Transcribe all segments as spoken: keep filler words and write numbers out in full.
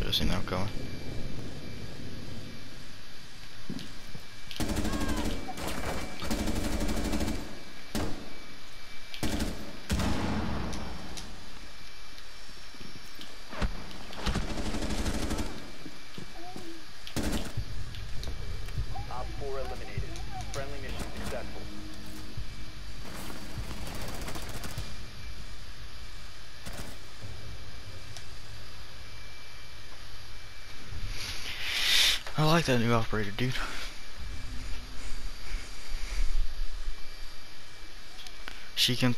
have seen that coming. Op four eliminated. Friendly mission successful. I like that new operator, dude. She can.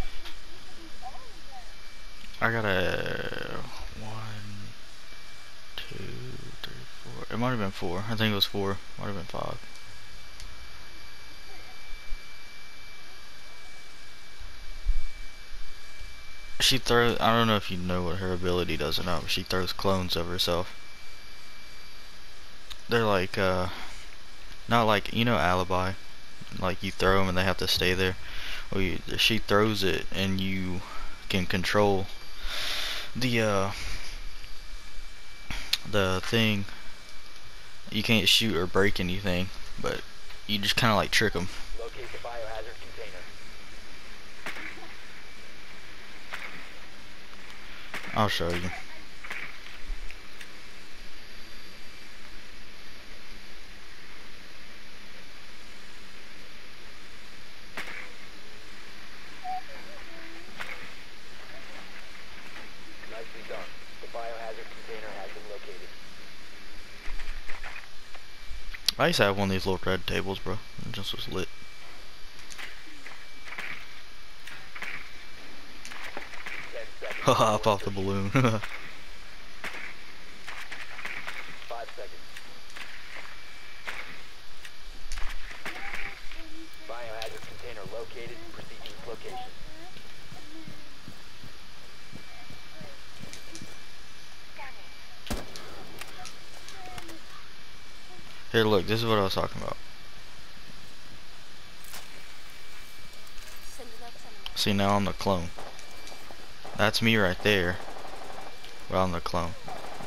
I got a one, two, three, four. It might have been four. I think it was four. Might have been five. She throws. I don't know if you know what her ability does or not, but she throws clones of herself. They're like, uh, not like, you know, Alibi. Like you throw them and they have to stay there. Well, you, she throws it and you can control the uh the thing. You can't shoot or break anything, but you just kind of like trick them. Locate the biohazard container. I'll show you. Nicely done. The biohazard container has been located. I used to have one of these little red tables, bro. It just was lit. Ten seconds. Haha, pop the balloon. Five seconds. Biohazard container located. Proceed to its location. Here, look, this is what I was talking about. See, now I'm the clone. That's me right there. Well, I'm the clone.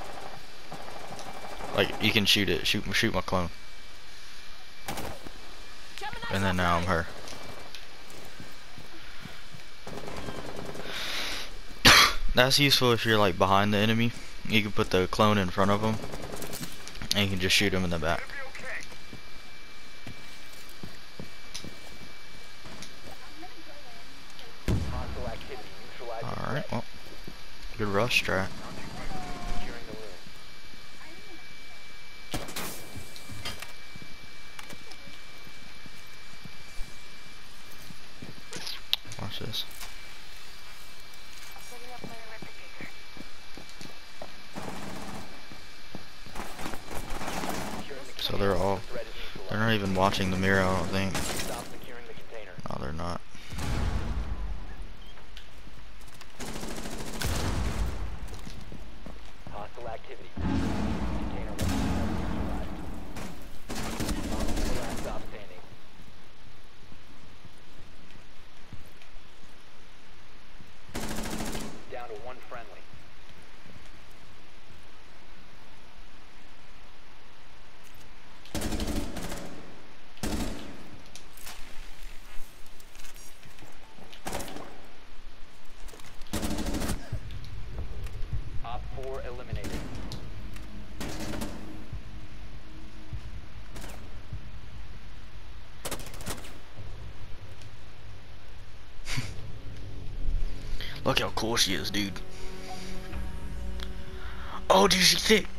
Like, you can shoot it. Shoot, shoot my clone. And then now I'm her. That's useful if you're like behind the enemy. You can put the clone in front of them, and you can just shoot them in the back. Hostile activity. Neutralize the Alright, threat. well, good rush strat. Securing the room. Watch this. Securing the So they're all, The threat is neutralized. they're not even watching the mirror, I don't think. Stop securing the container. No, they're not. Hostile activity. Container one neutralized. Last stop standing. Down to one friendly. Op four eliminated. Look how cool she is, dude. Oh, dude, she thick.